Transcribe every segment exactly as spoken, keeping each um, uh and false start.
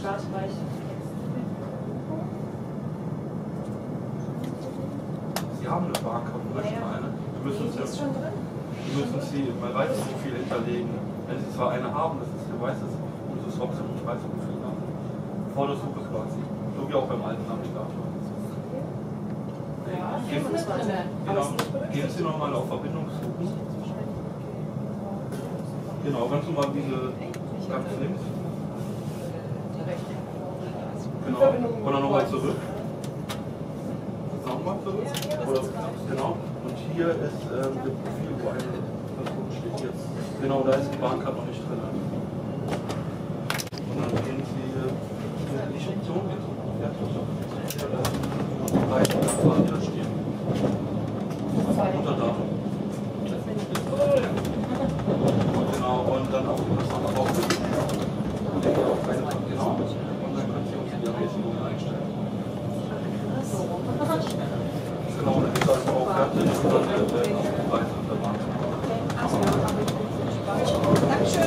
Startbereich. Sie haben eine Barcode, möchten Ja, ja. eine. Wir müssen Die ist schon drin. Wir müssen Sie mein Reiseprofil hinterlegen. Wenn Sie zwar eine haben, das ist Ihr weißes, und Sie trotzdem nicht Reiseprofil haben. Vor der Suche quasi. So wie auch beim alten Navigator. Ja, Gehen, genau, gehen Sie nochmal auf Verbindung suchen. Genau, ganz normal diese ganz links. Genau, und dann nochmal zurück. Nochmal zurück. Oder, genau. Und hier ist ähm, das Profil, wo eine Person steht jetzt. Genau, da ist die Bahncard noch nicht drin. Und dann gehen Sie in die Option, jetzt Reisen, da stehen. Unter Datum. Genau, und dann auf die Person drauf. Genau. Und dann können Sie uns die Ermäßigung einstellen. Genau, dann ist das auch fertig und dann wird der Preis an der Bahn. Dankeschön.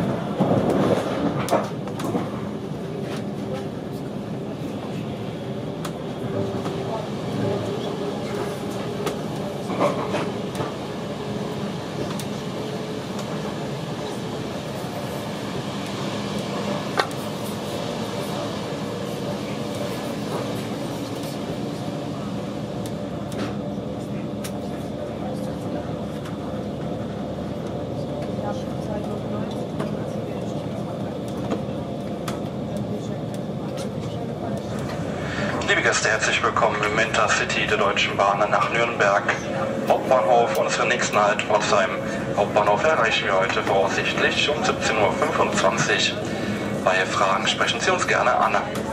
Liebe Gäste, herzlich willkommen im Intercity der Deutschen Bahn nach Nürnberg Hauptbahnhof. Unseren nächsten Halt Pforzheim Hauptbahnhof erreichen wir heute voraussichtlich um siebzehn Uhr fünfundzwanzig. Bei Fragen sprechen Sie uns gerne an.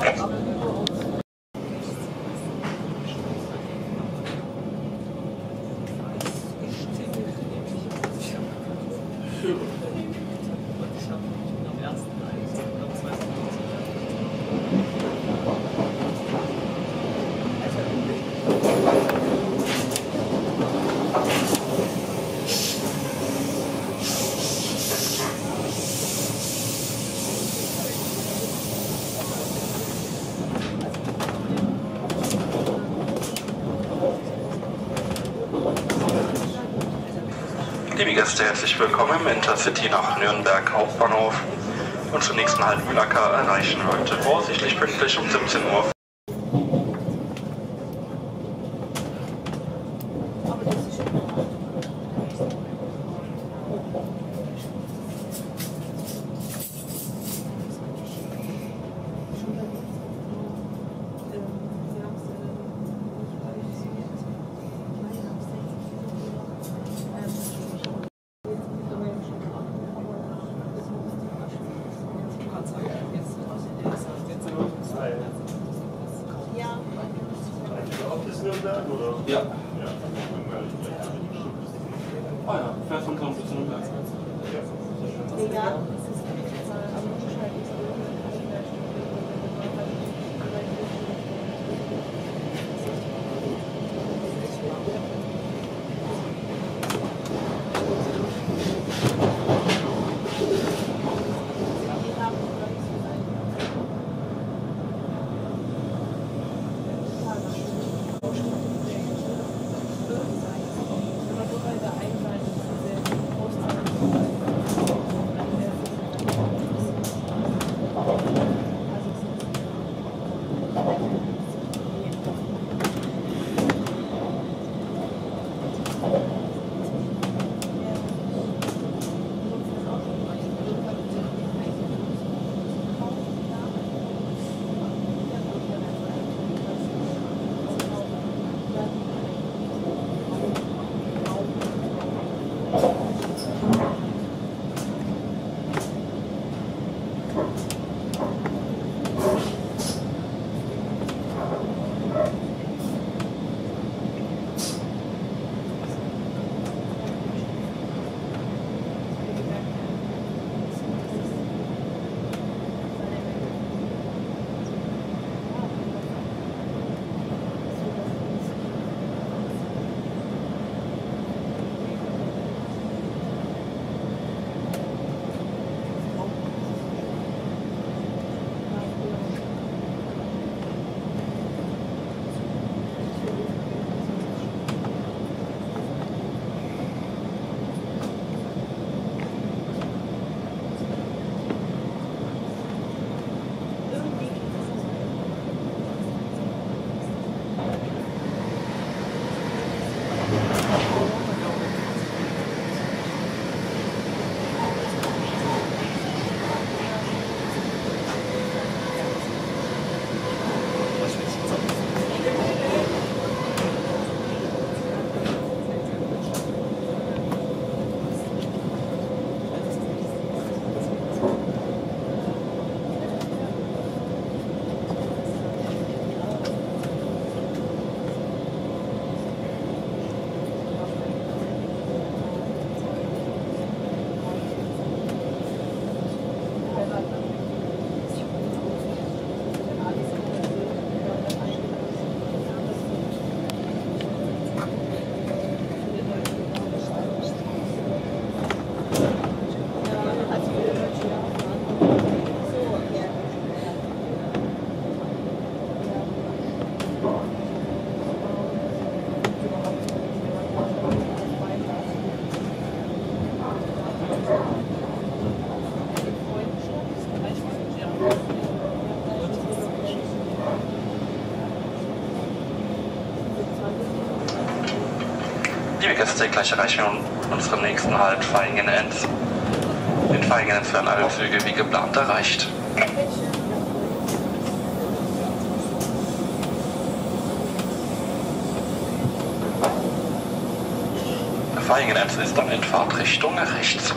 Liebe Gäste, herzlich willkommen im Intercity nach Nürnberg Hauptbahnhof. Unseren nächsten Halt Mühlacker erreichen wir heute voraussichtlich pünktlich um siebzehn Uhr. Ja. Ah ja, fährst von Karlsruhe bis Nürnberg. Ja. fünfundfünfzig, gleich erreichen wir unseren nächsten Halt Vaihingen-Enz. In Vaihingen-Enz werden alle Züge wie geplant erreicht. Vaihingen-Enz ist dann in Fahrtrichtung rechts.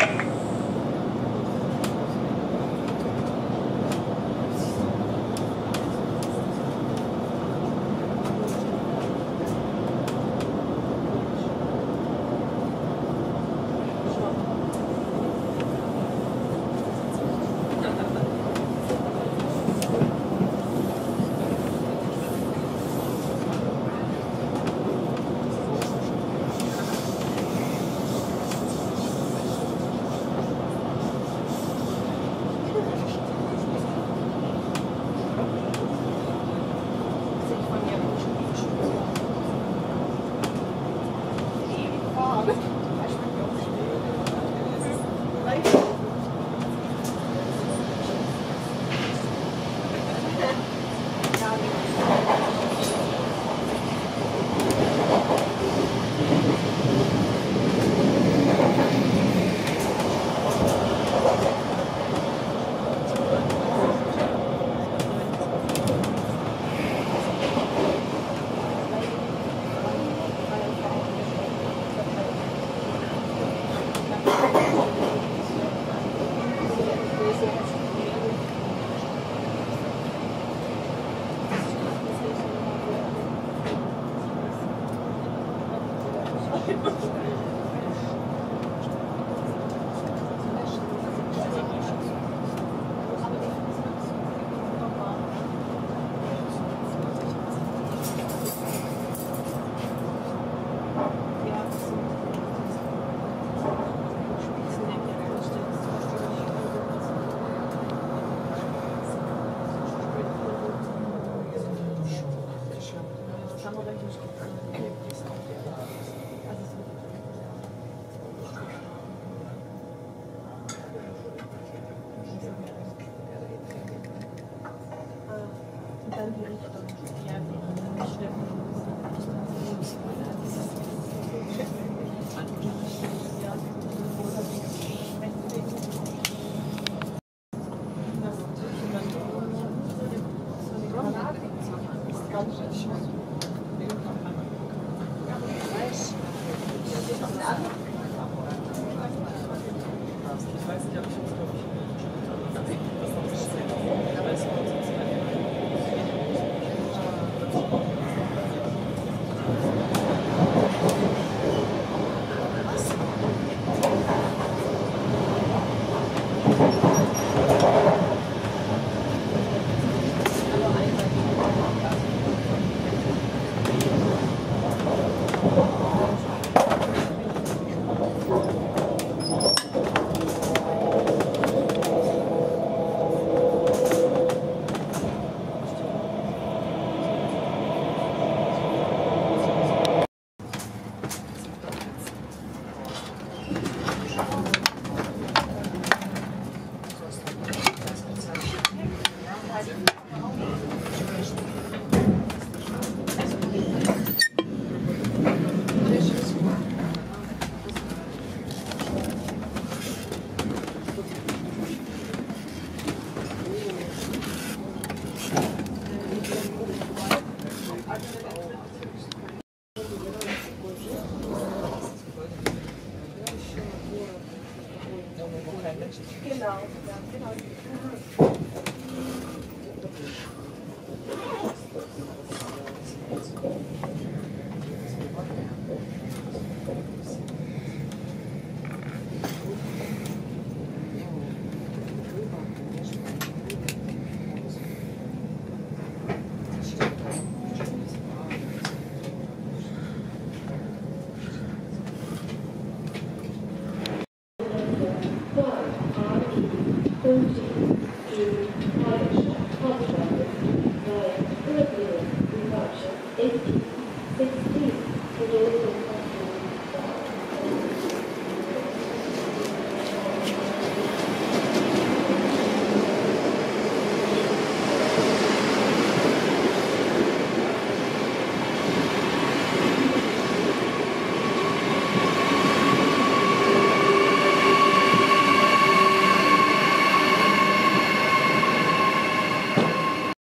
Genau, ja, genau. Thank you.